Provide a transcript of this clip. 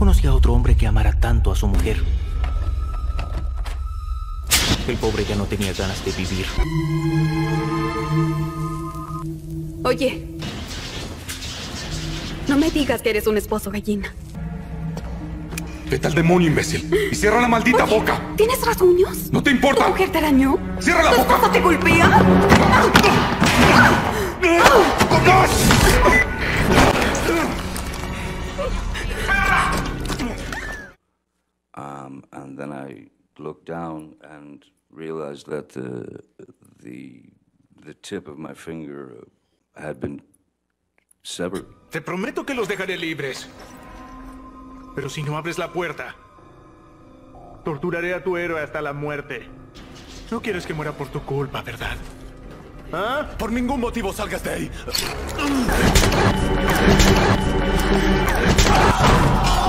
conocí a otro hombre que amara tanto a su mujer. El pobre ya no tenía ganas de vivir. Oye, no me digas que eres un esposo gallina. Vete al demonio, imbécil. Y cierra la maldita boca. ¿Tienes rasguños? ¿No te importa? ¿Tu mujer te arañó? ¡Cierra la ¿Tu boca! esposo te golpea? And then I looked down and realized that the tip of my finger had been severed. Te prometo que los dejaré libres. Pero si no abres la puerta, torturaré a tu héroe hasta la muerte. No quieres que muera por tu culpa, ¿verdad? ¿Ah? Por ningún motivo salgas de ahí.